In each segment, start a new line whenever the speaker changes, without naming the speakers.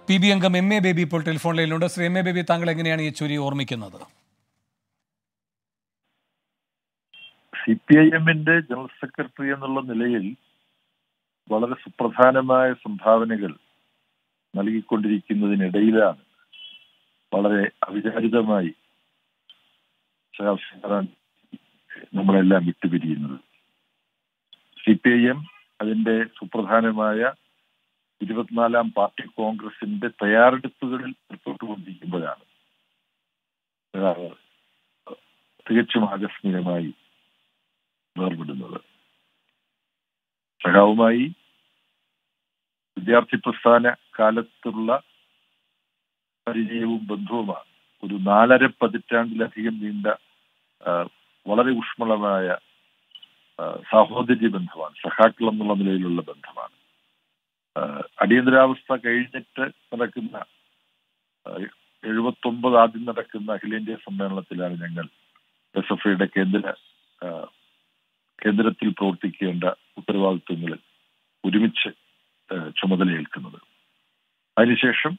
PB അംഗം MA Baby ഇപ്പോൾ telephone ലൈനിലുണ്ട്. ശ്രീ MA ബേബി, താങ്കൾ എങ്ങനെയാണ് യെച്ചൂരി ഓർമ്മിക്കുന്നത്?
CPIM-ന്റെ ജനറൽ സെക്രട്ടറി എന്നുള്ള നിലയിൽ വളരെ സുപ്രധാനമായ സംഭാവനകൾ നൽകിക്കൊണ്ടിരിക്കുന്നതിനിടയിലാണ് വളരെ അവിചാരിതമായി നമ്മളെല്ലാം വിട്ടുപിരിയുന്നത്. CPIM അതിന്റെ സുപ്രധാനമായ 24ാം പാർട്ടി കോൺഗ്രസിന്റെ തയ്യാറെടുപ്പുകളിൽ ഏർപ്പെട്ടുകൊണ്ടിരിക്കുമ്പോഴാണ് തികച്ചും ആകസ്മികമായി വേർപെടുന്നത്. സഖാവുമായി വിദ്യാർത്ഥി പ്രസ്ഥാന കാലത്തുള്ള പരിചയവും ബന്ധവുമാണ്. ഒരു 4.5 പതിറ്റാണ്ടിലധികം നീണ്ട വളരെ ഊഷ്മളമായ സാഹോദര്യ ബന്ധമാണ്, സഖാക്കൾ എന്നുള്ള നിലയിലുള്ള ബന്ധമാണ്. അടിയന്തരാവസ്ഥ കഴിഞ്ഞിട്ട് നടക്കുന്ന 79 ആദ്യം നടക്കുന്ന അഖിലേന്ത്യാ സമ്മേളനത്തിലാണ് ഞങ്ങൾ SFIയുടെ കേന്ദ്രത്തിൽ പ്രവർത്തിക്കേണ്ട ഉത്തരവാദിത്വങ്ങളിൽ ഒരുമിച്ച് ചുമതലയേൽക്കുന്നത്. അതിനുശേഷം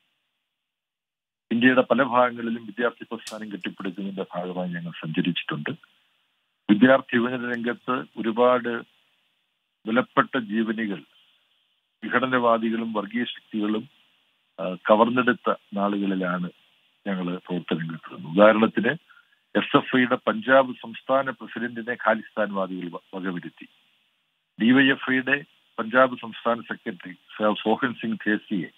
ഇന്ത്യയുടെ പല ഭാഗങ്ങളിലും വിദ്യാർത്ഥി പ്രസ്ഥാനം കെട്ടിപ്പടുക്കുന്നതിന്റെ ഭാഗമായി ഞങ്ങൾ സഞ്ചരിച്ചിട്ടുണ്ട്. വിദ്യാർത്ഥി യുവജന രംഗത്ത് ഒരുപാട് വിലപ്പെട്ട ജീവനികൾ വിഘടനവാദികളും വർഗീയ ശക്തികളും കവർന്നെടുത്ത നാളുകളിലാണ് ഞങ്ങൾ പ്രവർത്തനം കിട്ടുന്നത്. ഉദാഹരണത്തിന് SFIയുടെ പഞ്ചാബ് സംസ്ഥാന പ്രസിഡന്റിനെ ഖാലിസ്ഥാൻവാദികൾ വകവരുത്തി. DYFIയുടെ പഞ്ചാബ് സംസ്ഥാന സെക്രട്ടറി സോഹൻ സിംഗ് ഖേസിയെ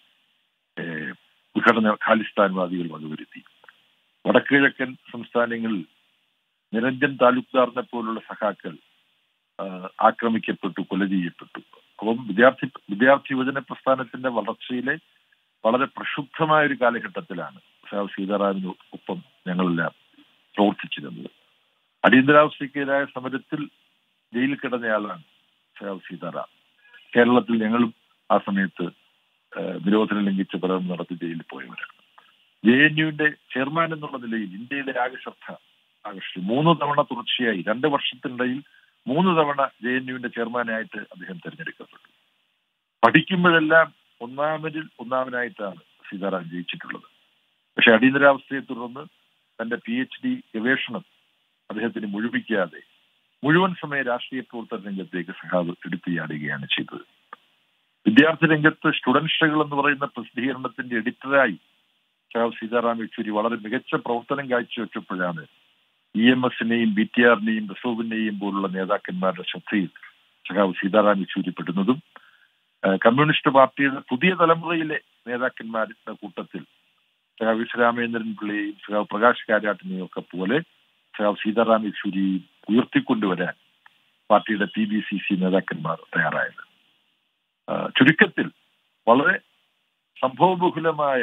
ഖാലിസ്ഥാൻവാദികൾ വകവരുത്തി. വടക്കുകിഴക്കൻ സംസ്ഥാനങ്ങളിൽ നിരഞ്ജൻ താലൂക്ക്ദാറിനെ പോലുള്ള സഖാക്കൾ ആക്രമിക്കപ്പെട്ടു, കൊല ചെയ്യപ്പെട്ടു. അപ്പം വിദ്യാർത്ഥി യുവജന പ്രസ്ഥാനത്തിന്റെ വളർച്ചയിലെ വളരെ പ്രക്ഷുബ്ധമായ ഒരു കാലഘട്ടത്തിലാണ് സീതാറാമിന് ഒപ്പം ഞങ്ങളെല്ലാം പ്രവർത്തിച്ചിരുന്നത്. അടിയന്തരാവസ്ഥയ്ക്കെതിരായ സമരത്തിൽ ജയിലിൽ കിടന്നയാളാണ് സീതാറാം. കേരളത്തിൽ ഞങ്ങളും ആ സമയത്ത് നിരോധനം ലംഘിച്ച് പ്രകടനം നടത്തി ജയിലിൽ പോയവരാണ്. JNUവിന്റെ ചെയർമാൻ എന്നുള്ള നിലയിൽ ഇന്ത്യയുടെ ആകെ ശ്രദ്ധ ആകർഷിച്ചു. 3 തവണ തുടർച്ചയായി 2 വർഷത്തിനിടയിൽ 3 തവണ JNUവിന്റെ ചെയർമാനായിട്ട് അദ്ദേഹം തെരഞ്ഞെടുക്കപ്പെട്ടു. പഠിക്കുമ്പോഴെല്ലാം ഒന്നാമനായിട്ടാണ് സീതാറാം ജയിച്ചിട്ടുള്ളത്. പക്ഷെ അടിയന്തരാവസ്ഥയെ തുടർന്ന് തന്റെ PhD ഗവേഷണം അദ്ദേഹത്തിന് മുഴുവിക്കാതെ മുഴുവൻ സമയ രാഷ്ട്രീയ പ്രവർത്തന രംഗത്തേക്ക് സഖാവ് എടുത്തുചാടുകയാണ് ചെയ്തത്. വിദ്യാർത്ഥി രംഗത്ത് സ്റ്റുഡൻഷകൾ എന്ന് പറയുന്ന പ്രസിദ്ധീകരണത്തിന്റെ എഡിറ്ററായി സഖാവ് സീതാറാം യെച്ചൂരി വളരെ മികച്ച പ്രവർത്തനം കാഴ്ചവെച്ചപ്പോഴാണ് EMSനെയും BTRനെയും ബസോവിനെയും പോലുള്ള നേതാക്കന്മാരുടെ ശ്രദ്ധയിൽ സഖാവ് സീതാറാം യെച്ചൂരി പെടുന്നതും കമ്മ്യൂണിസ്റ്റ് പാർട്ടിയുടെ പുതിയ തലമുറയിലെ നേതാക്കന്മാരുടെ കൂട്ടത്തിൽ സഖാവ് രാമേന്ദ്രൻ പിള്ളയെയും സഖാവ് പ്രകാശ് കാരാട്ടിനെയും ഒക്കെ പോലെ സഖാവ് സീതാറാം യെച്ചൂരി ഉയർത്തിക്കൊണ്ടുവരാൻ പാർട്ടിയുടെ PBCC നേതാക്കന്മാർ തയ്യാറായത്. ചുരുക്കത്തിൽ വളരെ സംഭവബഹുലമായ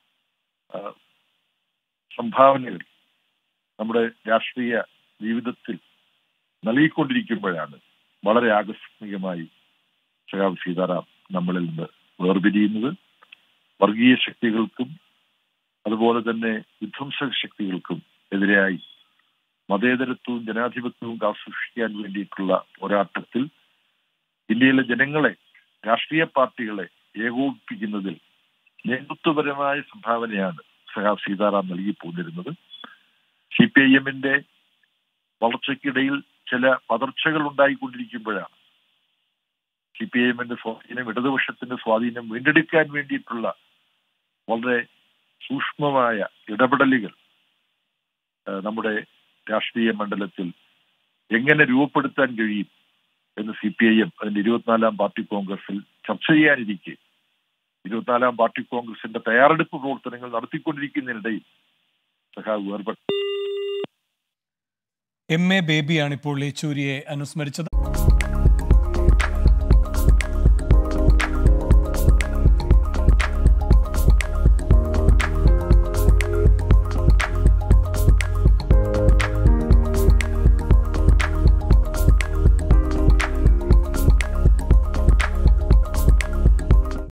സംഭാവനകൾ നമ്മുടെ രാഷ്ട്രീയ ജീവിതത്തിൽ നൽകിക്കൊണ്ടിരിക്കുമ്പോഴാണ് വളരെ ആകസ്മികമായി സഖാവ് സീതാറാം നമ്മളിൽ നിന്ന് വേർപിരിയുന്നത്. വർഗീയ ശക്തികൾക്കും അതുപോലെ തന്നെ വിധ്വംസക ശക്തികൾക്കും എതിരായി മതേതരത്വവും ജനാധിപത്യവും കാത്തുസൂക്ഷിക്കാൻ വേണ്ടിയിട്ടുള്ള പോരാട്ടത്തിൽ ഇന്ത്യയിലെ ജനങ്ങളെ, രാഷ്ട്രീയ പാർട്ടികളെ ഏകോപിപ്പിക്കുന്നതിൽ നേതൃത്വപരമായ സംഭാവനയാണ് സഖാവ് സീതാറാം നൽകി പോന്നിരുന്നത്. CPIM-ന്റെ വളർച്ചയ്ക്കിടയിൽ ചില പതർച്ചകൾ ഉണ്ടായിക്കൊണ്ടിരിക്കുമ്പോഴാണ് CPIM-ന്റെ സ്വാധീനം, ഇടതുപക്ഷത്തിന്റെ സ്വാധീനം വീണ്ടെടുക്കാൻ വേണ്ടിയിട്ടുള്ള വളരെ സൂക്ഷ്മമായ ഇടപെടലുകൾ നമ്മുടെ രാഷ്ട്രീയ മണ്ഡലത്തിൽ എങ്ങനെ രൂപപ്പെടുത്താൻ കഴിയും എന്ന് CPIM അതിന്റെ 24ാം പാർട്ടി കോൺഗ്രസിൽ ചർച്ച ചെയ്യാനിരിക്കെ 24ാം പാർട്ടി കോൺഗ്രസിന്റെ തയ്യാറെടുപ്പ് പ്രവർത്തനങ്ങൾ നടത്തിക്കൊണ്ടിരിക്കുന്നതിനിടയിൽ സഖാവ് വേർപെട്ടു.
MA ബേബിയാണ് ഇപ്പോൾ യെച്ചൂരിയെ അനുസ്മരിച്ചത്.